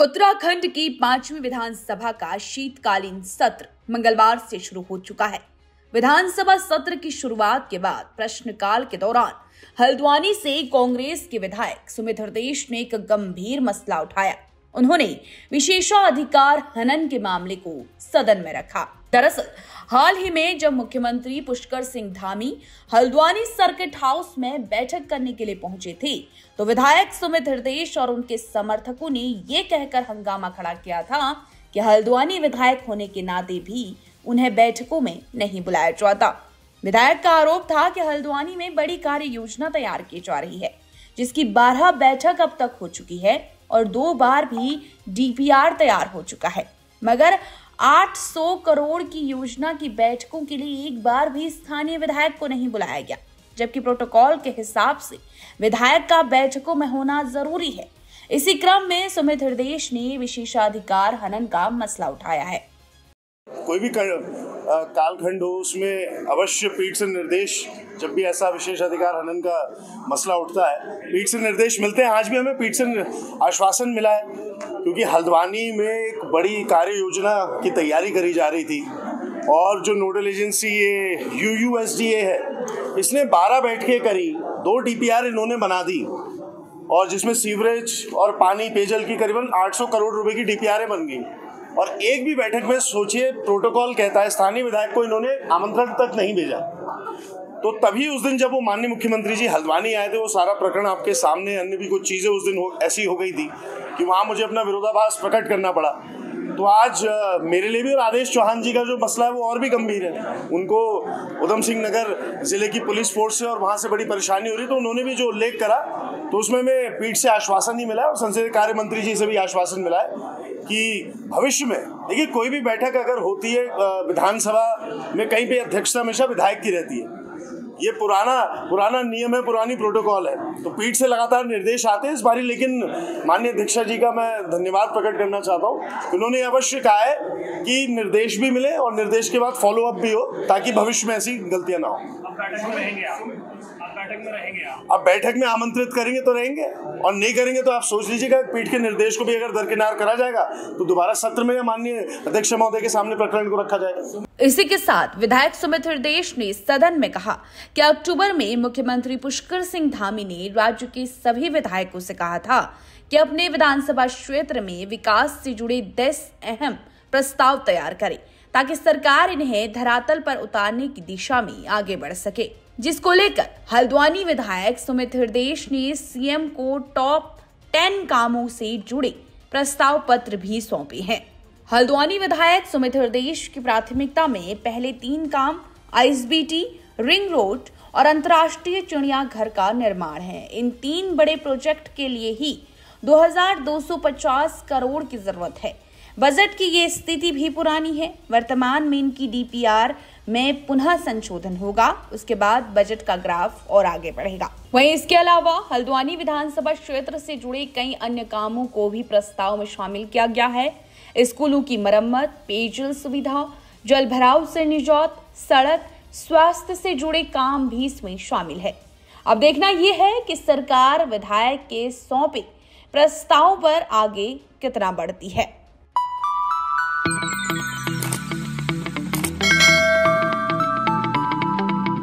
उत्तराखंड की 5वीं विधानसभा का शीतकालीन सत्र मंगलवार से शुरू हो चुका है। विधानसभा सत्र की शुरुआत के बाद प्रश्नकाल के दौरान हल्द्वानी से कांग्रेस के विधायक सुमित हृदेश ने एक गंभीर मसला उठाया। उन्होंने विशेषाधिकार हनन के मामले को सदन में रखा। दरअसल हाल ही में जब मुख्यमंत्री पुष्कर सिंह धामी हल्द्वानी सर्किट हाउस में बैठक करने के लिए पहुंचे थे, तो विधायक सुमित हृदेश और उनके समर्थकों ने ये कहकर हंगामा खड़ा किया था कि हल्द्वानी विधायक होने के नाते भी उन्हें बैठकों में नहीं बुलाया जाता। विधायक का आरोप था कि हल्द्वानी में बड़ी कार्य योजना तैयार की जा रही है, जिसकी 12 बैठक अब तक हो चुकी है और 2 बार भी डीपीआर तैयार हो चुका है, मगर 800 करोड़ की योजना की बैठकों के लिए एक बार भी स्थानीय विधायक को नहीं बुलाया गया, जबकि प्रोटोकॉल के हिसाब से विधायक का बैठकों में होना जरूरी है। इसी क्रम में सुमित हृदेश ने विशेषाधिकार हनन का मसला उठाया है। कोई भी कालखंड हो, उसमें अवश्य पीठ से निर्देश, जब भी ऐसा विशेषाधिकार हनन का मसला उठता है, पीठ से निर्देश मिलते हैं। आज भी हमें पीठ से आश्वासन मिला है, क्योंकि हल्द्वानी में एक बड़ी कार्य योजना की तैयारी करी जा रही थी और जो नोडल एजेंसी ये UUSDA है, इसने 12 बैठकें करी, 2 DPR इन्होंने बना दी और जिसमें सीवरेज और पानी पेयजल की करीबन 800 करोड़ रुपए की DPR बन गई। और एक भी बैठक में सोचिए, प्रोटोकॉल कहता है स्थानीय विधायक को इन्होंने आमंत्रण तक नहीं भेजा। तो तभी उस दिन जब वो माननीय मुख्यमंत्री जी हल्द्वानी आए थे, वो सारा प्रकरण आपके सामने, अन्य भी कुछ चीज़ें उस दिन ऐसी हो गई थी कि वहाँ मुझे अपना विरोधाभास प्रकट करना पड़ा। तो आज मेरे लिए भी और आदेश चौहान जी का जो मसला है वो और भी गंभीर है। उनको उधम सिंह नगर जिले की पुलिस फोर्स से और वहाँ से बड़ी परेशानी हो रही, तो उन्होंने भी जो उल्लेख करा, तो उसमें मैं पीठ से आश्वासन ही मिला और संसदीय कार्य मंत्री जी से भी आश्वासन मिला है कि भविष्य में देखिए, कोई भी बैठक अगर होती है विधानसभा में, कहीं पे अध्यक्षता हमेशा विधायक की रहती है। ये पुराना नियम है, पुरानी प्रोटोकॉल है। तो पीठ से लगातार निर्देश आते हैं इस बारी, लेकिन माननीय अध्यक्षा जी का मैं धन्यवाद प्रकट करना चाहता हूँ। उन्होंने अवश्य कहा है कि निर्देश भी मिले और निर्देश के बाद फॉलो अप भी हो, ताकि भविष्य में ऐसी गलतियां ना हो। अब बैठक में आमंत्रित करेंगे तो रहेंगे, और नहीं करेंगे तो आप सोच लीजिएगा, पीठ के निर्देश को भी अगर दरकिनार करा जाएगा तो दोबारा सत्र में माननीय अध्यक्ष महोदय के सामने प्रकरण को रखा जाएगा। इसी के साथ विधायक सुमित हृदेश ने सदन में कहा कि अक्टूबर में मुख्यमंत्री पुष्कर सिंह धामी ने राज्य के सभी विधायकों से कहा था कि अपने विधानसभा क्षेत्र में विकास से जुड़े 10 अहम प्रस्ताव तैयार करे, ताकि सरकार इन्हें धरातल पर उतारने की दिशा में आगे बढ़ सके, जिसको लेकर हल्द्वानी विधायक सुमित हृदेश ने सीएम को टॉप 10 कामों से जुड़े प्रस्ताव पत्र भी सौंपे हैं। हल्द्वानी विधायक सुमित हृदेश की प्राथमिकता में पहले 3 काम ISBT, रिंग रोड और अंतर्राष्ट्रीय चिड़ियाघर का निर्माण है। इन 3 बड़े प्रोजेक्ट के लिए ही 2250 करोड़ की जरूरत है। बजट की ये स्थिति भी पुरानी है। वर्तमान में इनकी DPR में पुनः संशोधन होगा, उसके बाद बजट का ग्राफ और आगे बढ़ेगा। वहीं इसके अलावा हल्द्वानी विधानसभा क्षेत्र से जुड़े कई अन्य कामों को भी प्रस्ताव में शामिल किया गया है। स्कूलों की मरम्मत, पेयजल सुविधा, जल भराव से निजात, सड़क, स्वास्थ्य से जुड़े काम भी इसमें शामिल है। अब देखना यह है कि सरकार विधायक के सौंपे प्रस्ताव पर आगे कितना बढ़ती है।